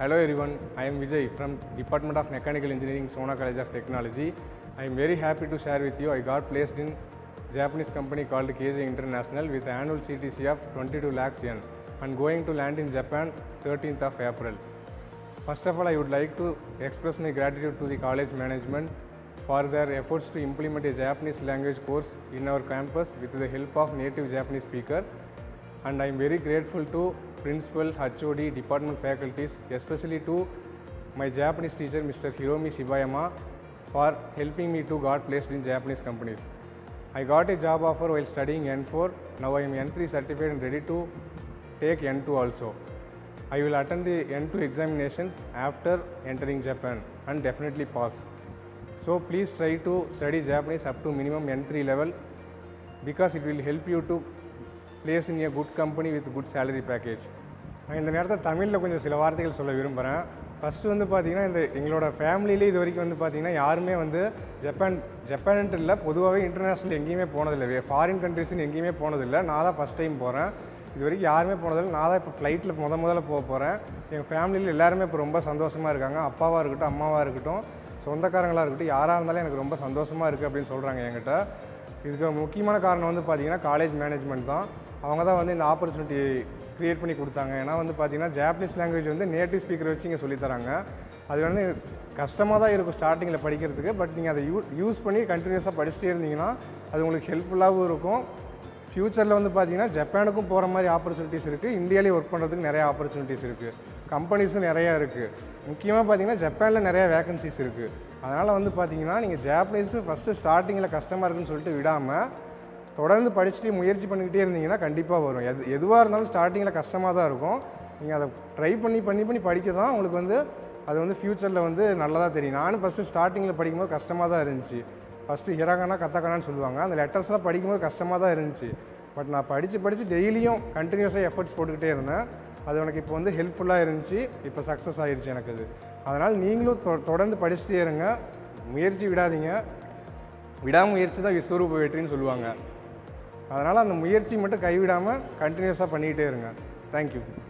Hello everyone, I am Vijay from Department of Mechanical Engineering, Sona College of Technology. I am very happy to share with you, I got placed in Japanese company called KJ International with annual CTC of 22 lakhs yen and going to land in Japan 13th of April. First of all, I would like to express my gratitude to the college management for their efforts to implement a Japanese language course in our campus with the help of native Japanese speaker. And I am very grateful to principal, HOD, department faculties, especially to my Japanese teacher Mr. Hiromi Shibayama for helping me to got placed in Japanese companies. I got a job offer while studying N4. Now I am N3 certified and ready to take N2 also. I will attend the N2 examinations after entering Japan and definitely pass. So please try to study Japanese up to minimum N3 level because it will help you to place in a good company with good salary package. நான் இந்த நேரத்தில் தமிழில் கொஞ்சம் சில வார்த்தைகள் சொல்ல விரும்புகிறேன். First வந்து பார்த்திங்கன்னா எங்களோட ஃபேமிலியிலே இது வரைக்கும் வந்து பார்த்திங்கன்னா யாருமே வந்து ஜப்பான்ட்டு இல்லை, பொதுவாகவே இன்டர்நேஷ்னல் எங்கேயுமே போனதில்லை, ஃபாரின் கண்ட்ரிஸ்ன்னு எங்கேயுமே போனதில்லை. நான் தான் ஃபஸ்ட் டைம் போகிறேன். இது வரைக்கும் யாருமே போனதில்லை. நான் தான் இப்போ ஃப்ளைட்டில் முதல்ல போக போகிறேன். எங்கள் ஃபேமிலியில் எல்லாருமே இப்போ ரொம்ப சந்தோஷமாக இருக்காங்க. அப்பாவாக இருக்கட்டும், அம்மாவாக இருக்கட்டும், சொந்தக்காரங்களாக இருக்கட்டும், யாராக இருந்தாலும் எனக்கு ரொம்ப சந்தோஷமாக இருக்குது அப்படின்னு சொல்கிறாங்க என்கிட்ட. இதுக்கு முக்கியமான காரணம் வந்து பார்த்திங்கன்னா காலேஜ் மேனேஜ்மெண்ட் தான். அவங்க தான் வந்து இந்த ஆப்பர்ச்சுனிட்டி க்ரியேட் பண்ணி கொடுத்தாங்க. ஏன்னா வந்து பார்த்திங்கன்னா ஜாப்பனீஸ் லாங்குவேஜ் வந்து நேட்டிவ் ஸ்பீக்கர் வச்சு இங்கே சொல்லித்தராங்க. அது வந்து கஷ்டமாக தான் இருக்கும் ஸ்டார்டிங்கில் படிக்கிறதுக்கு. பட் நீங்கள் அதை யூஸ் பண்ணி கண்டினியூஸாக படிச்சுட்டே இருந்தீங்கன்னா அது உங்களுக்கு ஹெல்ப்ஃபுல்லாகவும் இருக்கும். ஃப்யூச்சரில் வந்து பார்த்திங்கன்னா ஜப்பானுக்கும் போகிற மாதிரி ஆப்பர்ச்சுனிட்டிஸ் இருக்குது. இந்தியாவிலே ஒர்க் பண்ணுறதுக்கு நிறைய ஆப்பர்ச்சுனிட்டிஸ் இருக்குது. கம்பெனிஸும் நிறையா இருக்குது. முக்கியமாக பார்த்திங்கன்னா ஜப்பானில் நிறையா வேகன்சிஸ் இருக்குது. அதனால் வந்து பார்த்திங்கன்னா நீங்கள் ஜாப்பனீஸு ஃபஸ்ட்டு ஸ்டார்டிங்கில் கஷ்டமாக இருக்குன்னு சொல்லிட்டு விடாமல் தொடர்ந்து படிச்சுட்டு முயற்சி பண்ணிக்கிட்டே இருந்தீங்கன்னா கண்டிப்பாக வரும். எதுவாக இருந்தாலும் ஸ்டார்டிங்கில் கஷ்டமாக தான் இருக்கும். நீங்கள் அதை ட்ரை பண்ணி படிக்க தான் உங்களுக்கு வந்து அது வந்து ஃப்யூச்சரில் வந்து நல்லதாக தெரியும். நானும் ஃபஸ்ட்டு ஸ்டார்டிங்கில் படிக்கும்போது கஷ்டமாக தான் இருந்துச்சு. ஃபஸ்ட்டு ஹிராகானா கத்தாக்கானான்னு சொல்லுவாங்க, அந்த லெட்டர்ஸ்லாம் படிக்கும்போது கஷ்டமாக தான் இருந்துச்சு. பட் நான் படித்து டெய்லியும் கண்டினியூஸாக எஃபர்ட்ஸ் போட்டுக்கிட்டே இருந்தேன். அது எனக்கு இப்போ வந்து ஹெல்ப்ஃபுல்லாக இருந்துச்சு. இப்போ சக்ஸஸ் ஆகிடுச்சு எனக்கு அது. அதனால் நீங்களும் தொடர்ந்து படிச்சுட்டே இருங்க, முயற்சி விடாதீங்க. விடாமுயற்சி தான் விஸ்வரூப வெற்றின்னு சொல்லுவாங்க. அதனால் அந்த முயற்சி மட்டும் கைவிடாமல் கண்டினியூஸாக பண்ணிக்கிட்டே இருங்க. தேங்க்யூ.